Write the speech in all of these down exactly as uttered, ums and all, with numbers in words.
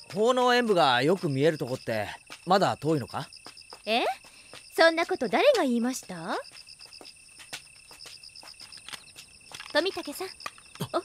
奉納演舞がよく見えるとこってまだ遠いのか？ え？そんなこと誰が言いました？富武さん。お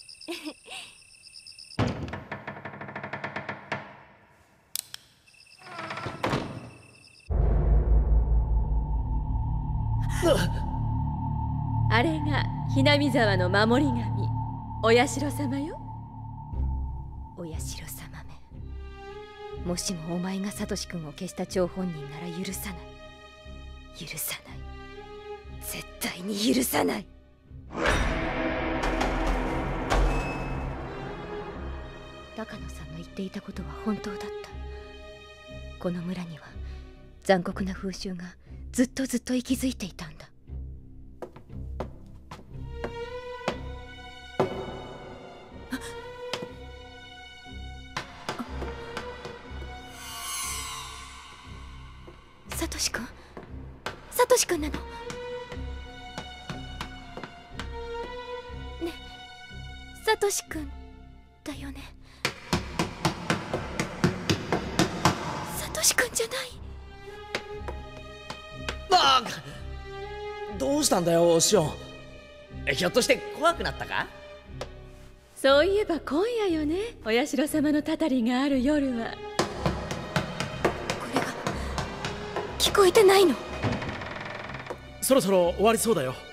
あれがひなみ沢の守り神、お社様よ。お社様め、もしもお前がサトシ君を消した張本人なら許さない、許さない、絶対に許さない。高野さんの言っていたことは本当だった。この村には残酷な風習がずっとずっと息づいていたんだ。サトシ君、サトシ君なの？ねえ、サトシ君だよね？サトシ君じゃない。 ああ、どうしたんだよシオン。ひょっとして怖くなったか？ そういえば今夜よね、お社様のたたりがある夜は。これが聞こえてないの？ そろそろ終わりそうだよ。